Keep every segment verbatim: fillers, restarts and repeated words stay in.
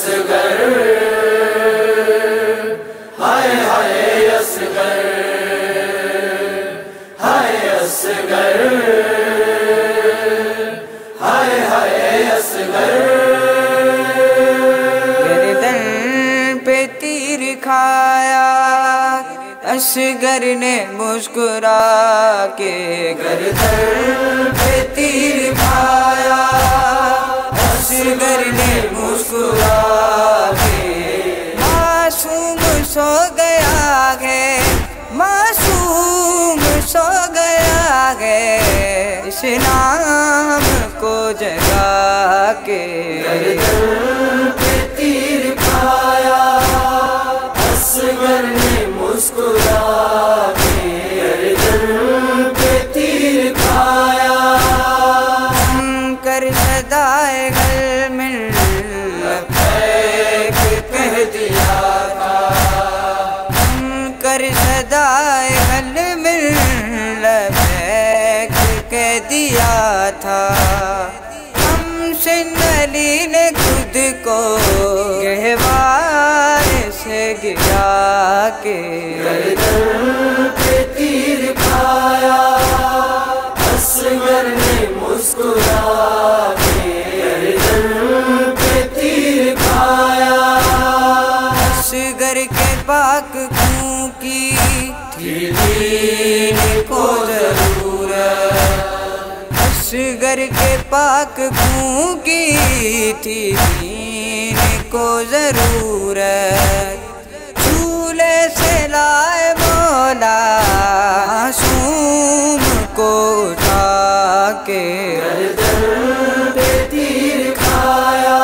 اصغر ہائے ہائے اصغر ہائے اصغر ہائے ہائے اصغر گردن پہ تیر کھایا اصغر نے مسکرا کے، گردن پہ تیر کھایا اصغر نے مسکرا کے، معصوم سو گیا ہے معصوم سو گیا ہے اس نام کو جگا کے، گردن پہ تیر کھایا اصغر نے مسکرا کے، گردن پہ تیر کھایا ہم کر صدائے گل مل لبیک کہہ دیا تھا، ہم کر صدائے گل مل لبیک کہہ دیا تھا، ہم سے علی نے خود کو گہوار سے گرا کے، گردن پہ تیر کھایا اصغر نے مسکرا کے، گردن پہ تیر کھایا اصغر کے پاک خون کی تھی دین کو ضرورت، اصغر کے پاک خون کی تھی دین کو ضرورت، چولہے سے لائے مولا معصوم کو اٹھا کے، گردن پہ تیر کھایا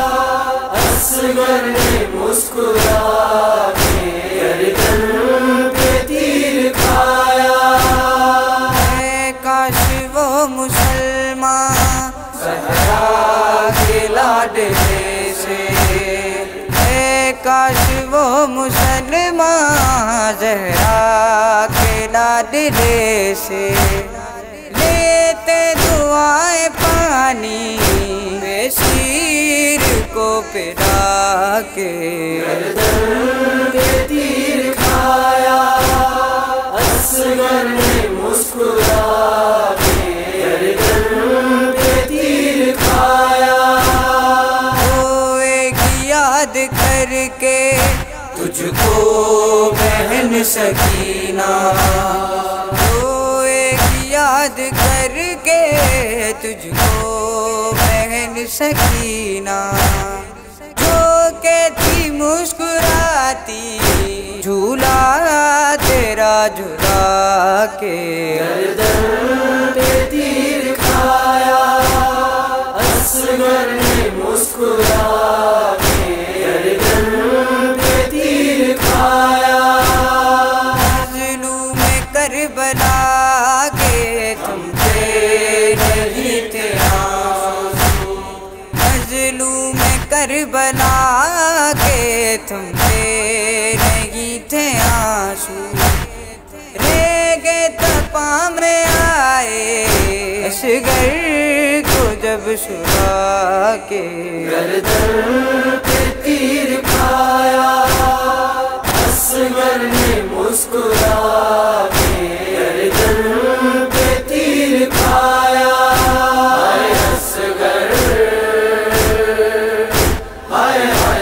اصغر نے مسکرا کے، گردن پہ تیر کھایا اے کاش وہ مسلمان زہرا کے لاڈلے سے، اے کاش وہ مسلمان زہرا کے لاڈلے سے لیتے دعائیں پانی بے شیر کو پلا کے، گردن پہ تیر کھایا اصغر نے مسکرا کے، گردن پہ تیر کھایا روئے گی یاد کر کے تجھ کو بہن سکینہ، روئے گی یاد کر کے تجھ کو بہن سکینہ، جو کہ تھی مسکراتی جھولا تیرا جھلا کے، گردن پہ تیر کھایا اصغر نے مسکرا کے، گردن پہ تیر کھایا مظلوم کربلا کے تم تھے نہیں تھے آنسو، مظلوم کربلا کے تم تھے نہیں تھے آنسو، ریگے تپام میں آئے اصغر کو جب سلا کے، گردن پہ تیر کھایا اصغر نے مسکرا کے، گردن پہ تیر کھایا ہائے اصغر ہائے ہائے